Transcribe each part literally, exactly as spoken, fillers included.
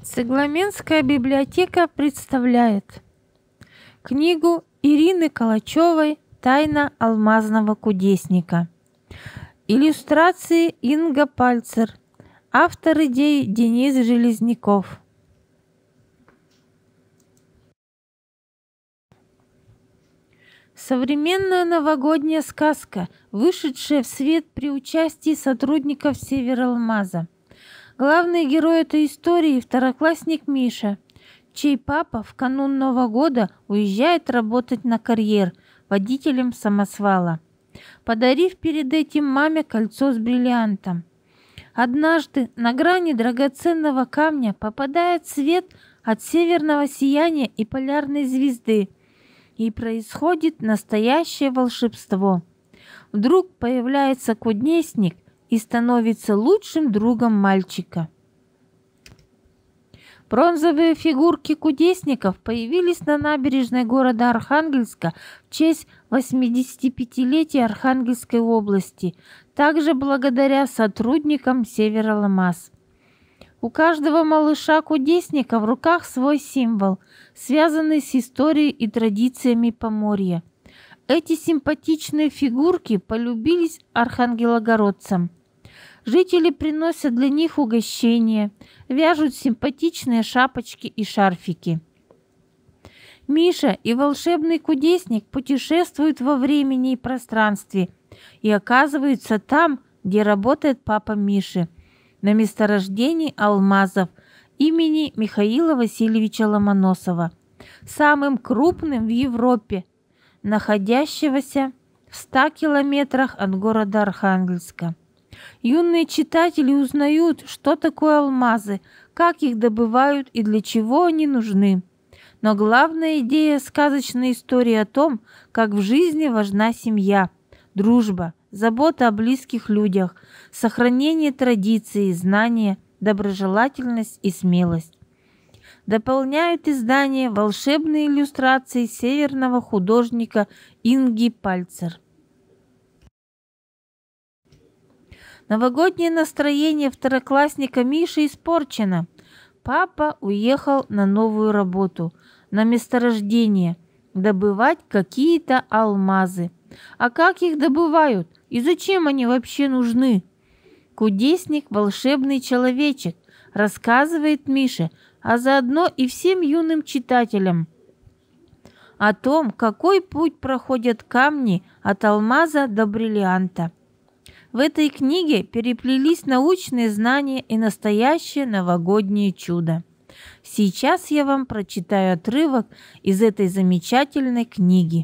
Цыгламенская библиотека представляет книгу Ирины Калачевой «Тайна алмазного кудесника». Иллюстрации Инга Пальцер. Автор идеи Денис Железняков. Современная новогодняя сказка, вышедшая в свет при участии сотрудников Севералмаза. Главный герой этой истории – второклассник Миша, чей папа в канун Нового года уезжает работать на карьер водителем самосвала, подарив перед этим маме кольцо с бриллиантом. Однажды на грани драгоценного камня попадает свет от северного сияния и полярной звезды, и происходит настоящее волшебство. Вдруг появляется кудесник и становится лучшим другом мальчика. Бронзовые фигурки кудесников появились на набережной города Архангельска в честь восьмидесятипятилетия Архангельской области, также благодаря сотрудникам Севералмаз. У каждого малыша-кудесника в руках свой символ, связанный с историей и традициями Поморья. Эти симпатичные фигурки полюбились архангелогородцам. Жители приносят для них угощения, вяжут симпатичные шапочки и шарфики. Миша и волшебный кудесник путешествуют во времени и пространстве и оказываются там, где работает папа Миши, на месторождении алмазов имени Михаила Васильевича Ломоносова, самым крупным в Европе, находящегося в ста километрах от города Архангельска. Юные читатели узнают, что такое алмазы, как их добывают и для чего они нужны. Но главная идея сказочной истории о том, как в жизни важна семья, дружба, забота о близких людях, сохранение традиций, знания, доброжелательность и смелость. Дополняют издание волшебные иллюстрации северного художника Инги Пальцер. Новогоднее настроение второклассника Миши испорчено. Папа уехал на новую работу, на месторождение, добывать какие-то алмазы. А как их добывают и зачем они вообще нужны? Кудесник – волшебный человечек, рассказывает Мише, а заодно и всем юным читателям о том, какой путь проходят камни от алмаза до бриллианта. В этой книге переплелись научные знания и настоящее новогоднее чудо. Сейчас я вам прочитаю отрывок из этой замечательной книги.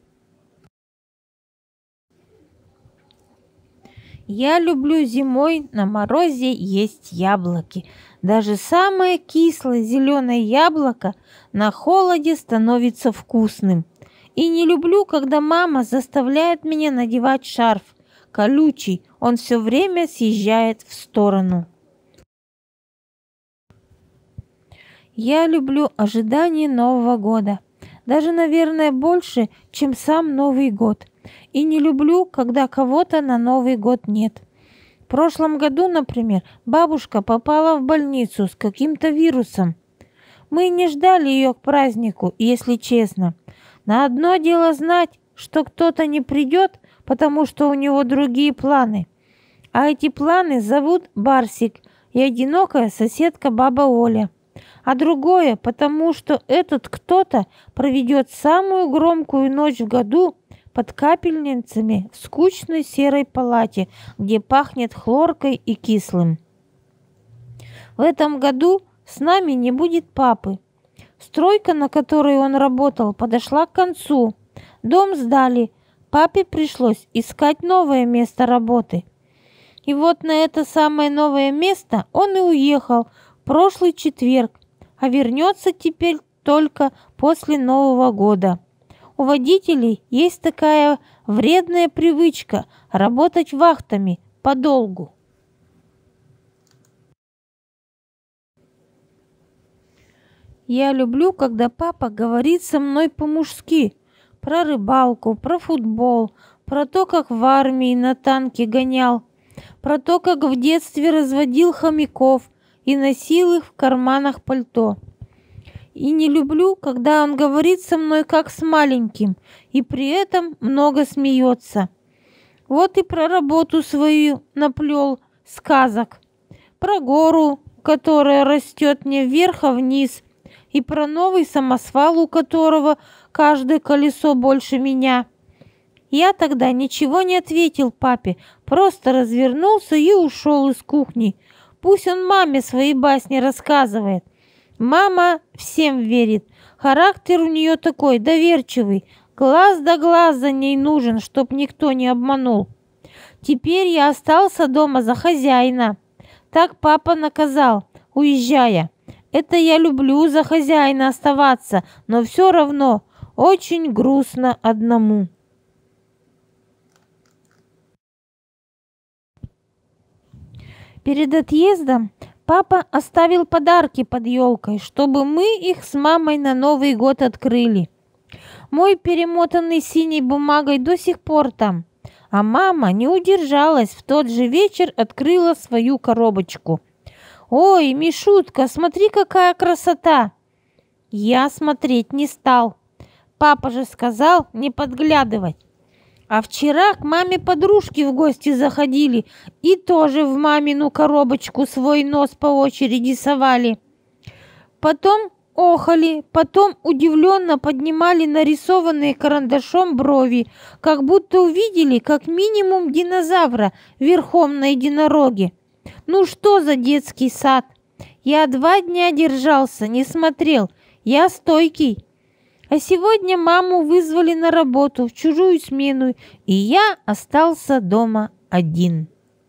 Я люблю зимой на морозе есть яблоки. Даже самое кислое зеленое яблоко на холоде становится вкусным. И не люблю, когда мама заставляет меня надевать шарф. Колючий, он все время съезжает в сторону. Я люблю ожидание Нового года. Даже, наверное, больше, чем сам Новый год. И не люблю, когда кого-то на Новый год нет. В прошлом году, например, бабушка попала в больницу с каким-то вирусом. Мы не ждали ее к празднику, если честно. На одно дело знать, что кто-то не придет, потому что у него другие планы. А эти планы зовут Барсик и одинокая соседка баба Оля. А другое, потому что этот кто-то проведет самую громкую ночь в году под капельницами в скучной серой палате, где пахнет хлоркой и кислым. В этом году с нами не будет папы. Стройка, на которой он работал, подошла к концу. Дом сдали. Папе пришлось искать новое место работы. И вот на это самое новое место он и уехал в прошлый четверг, а вернется теперь только после Нового года. У водителей есть такая вредная привычка работать вахтами подолгу. Я люблю, когда папа говорит со мной по-мужски. Про рыбалку, про футбол, про то, как в армии на танке гонял, про то, как в детстве разводил хомяков и носил их в карманах пальто. И не люблю, когда он говорит со мной как с маленьким, и при этом много смеется. Вот и про работу свою наплел сказок. Про гору, которая растет не вверх, а вниз, и про новый самосвал, у которого каждое колесо больше меня. Я тогда ничего не ответил папе, просто развернулся и ушел из кухни. Пусть он маме свои басни рассказывает. Мама всем верит. Характер у нее такой доверчивый. Глаз да глаз за ней нужен, чтоб никто не обманул. Теперь я остался дома за хозяина. Так папа наказал, уезжая. Это я люблю за хозяина оставаться, но все равно очень грустно одному. Перед отъездом папа оставил подарки под елкой, чтобы мы их с мамой на Новый год открыли. Мой перемотанный синей бумагой до сих пор там, а мама не удержалась, в тот же вечер открыла свою коробочку. «Ой, Мишутка, смотри, какая красота!» Я смотреть не стал. Папа же сказал не подглядывать. А вчера к маме подружки в гости заходили и тоже в мамину коробочку свой нос по очереди совали. Потом охали, потом удивленно поднимали нарисованные карандашом брови, как будто увидели как минимум динозавра верхом на единороге. Ну что за детский сад? Я два дня держался, не смотрел. Я стойкий. А сегодня маму вызвали на работу в чужую смену, и я остался дома один.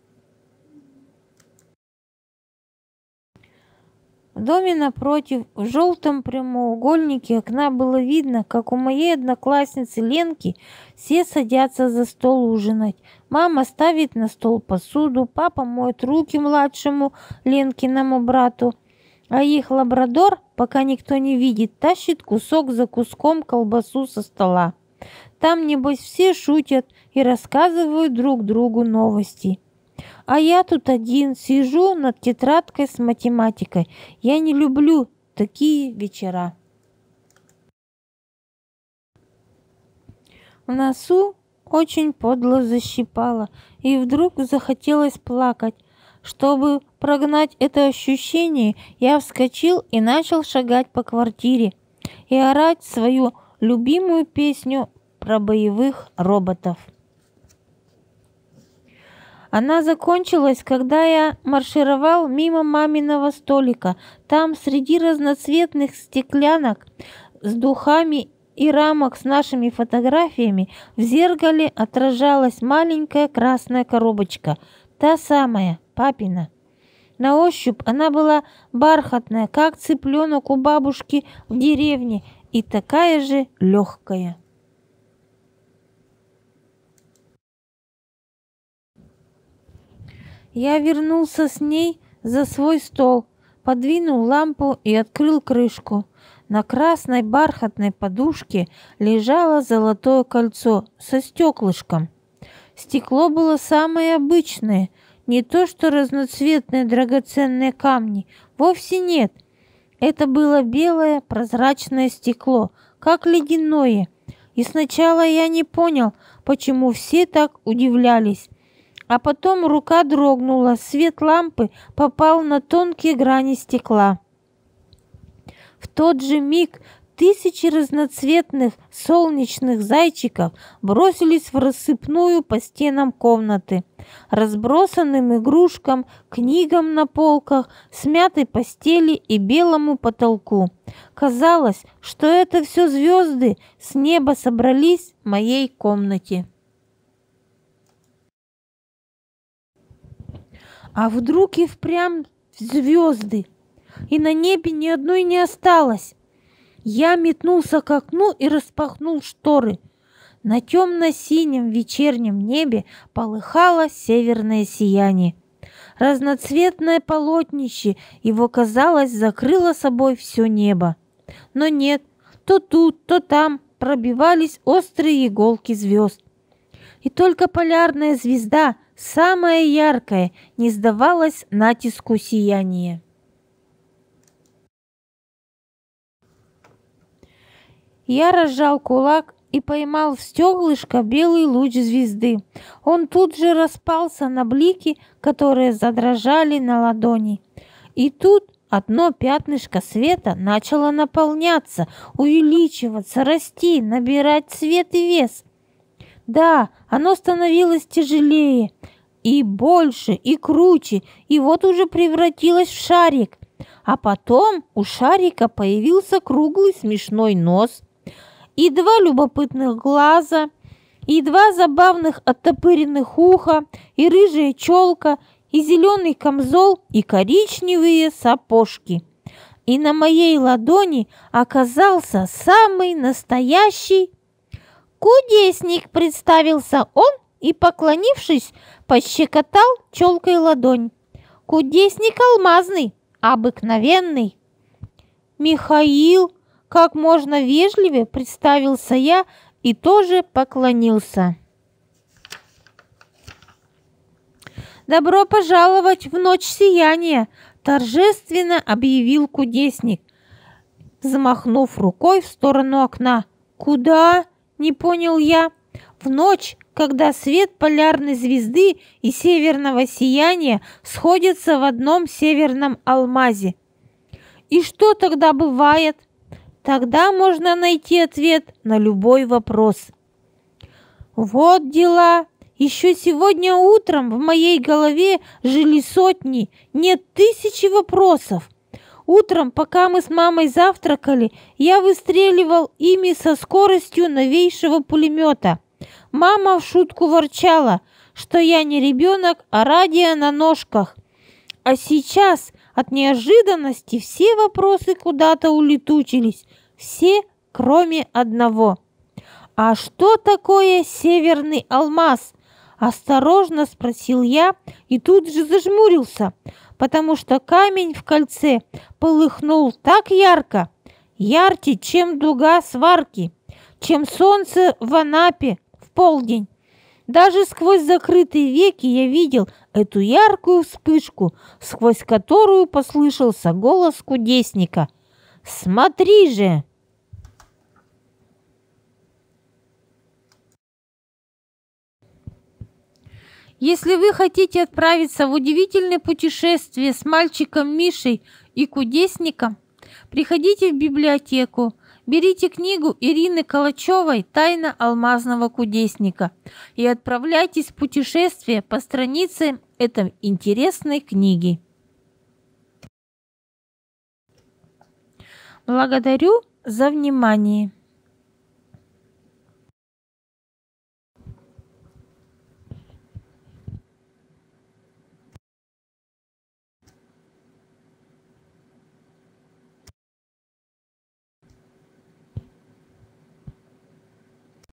В доме напротив, в желтом прямоугольнике окна было видно, как у моей одноклассницы Ленки все садятся за стол ужинать. Мама ставит на стол посуду, папа моет руки младшему Ленкиному брату, а их лабрадор, пока никто не видит, тащит кусок за куском колбасу со стола. Там, небось, все шутят и рассказывают друг другу новости. А я тут один сижу над тетрадкой с математикой. Я не люблю такие вечера. В носу очень подло защипало, и вдруг захотелось плакать. Чтобы прогнать это ощущение, я вскочил и начал шагать по квартире и орать свою любимую песню про боевых роботов. Она закончилась, когда я маршировал мимо маминого столика. Там среди разноцветных стеклянок с духами и рамок с нашими фотографиями в зеркале отражалась маленькая красная коробочка, та самая, папина. На ощупь она была бархатная, как цыпленок у бабушки в деревне, и такая же легкая. Я вернулся с ней за свой стол, подвинул лампу и открыл крышку. На красной бархатной подушке лежало золотое кольцо со стеклышком. Стекло было самое обычное, не то что разноцветные драгоценные камни, вовсе нет. Это было белое прозрачное стекло, как ледяное. И сначала я не понял, почему все так удивлялись. А потом рука дрогнула, свет лампы попал на тонкие грани стекла. В тот же миг тысячи разноцветных солнечных зайчиков бросились в рассыпную по стенам комнаты, разбросанным игрушкам, книгам на полках, смятой постели и белому потолку. Казалось, что это все звезды с неба собрались в моей комнате. А вдруг и впрямь звезды, и на небе ни одной не осталось. Я метнулся к окну и распахнул шторы. На темно-синем вечернем небе полыхало северное сияние. Разноцветное полотнище его, казалось, закрыло собой все небо. Но нет, то тут, то там пробивались острые иголки звезд. И только полярная звезда, самая яркая, не сдавалась натиску сияния. Я разжал кулак и поймал в стеклышко белый луч звезды. Он тут же распался на блики, которые задрожали на ладони. И тут одно пятнышко света начало наполняться, увеличиваться, расти, набирать цвет и вес. Да, оно становилось тяжелее, и больше, и круче, и вот уже превратилось в шарик. А потом у шарика появился круглый смешной нос, и два любопытных глаза, и два забавных оттопыренных уха, и рыжая челка, и зеленый камзол, и коричневые сапожки. И на моей ладони оказался самый настоящий кудесник, представился он и, поклонившись, пощекотал челкой ладонь. Кудесник алмазный, обыкновенный. Михаил, как можно вежливее представился я и тоже поклонился. «Добро пожаловать в ночь сияния!» – торжественно объявил кудесник, взмахнув рукой в сторону окна. «Куда?» – не понял я. «В ночь, когда свет полярной звезды и северного сияния сходятся в одном северном алмазе». «И что тогда бывает?» «Тогда можно найти ответ на любой вопрос». «Вот дела! Еще сегодня утром в моей голове жили сотни, нет, тысячи вопросов. Утром, пока мы с мамой завтракали, я выстреливал ими со скоростью новейшего пулемета. Мама в шутку ворчала, что я не ребенок, а радио на ножках. А сейчас от неожиданности все вопросы куда-то улетучились, все, кроме одного. А что такое северный алмаз? Осторожно спросил я и тут же зажмурился, потому что камень в кольце полыхнул так ярко, ярче, чем дуга сварки, чем солнце в Анапе в полдень. Даже сквозь закрытые веки я видел эту яркую вспышку, сквозь которую послышался голос кудесника. «Смотри же!» Если вы хотите отправиться в удивительное путешествие с мальчиком Мишей и кудесником, приходите в библиотеку, берите книгу Ирины Калачевой «Тайна алмазного кудесника» и отправляйтесь в путешествие по страницам этой интересной книги. Благодарю за внимание.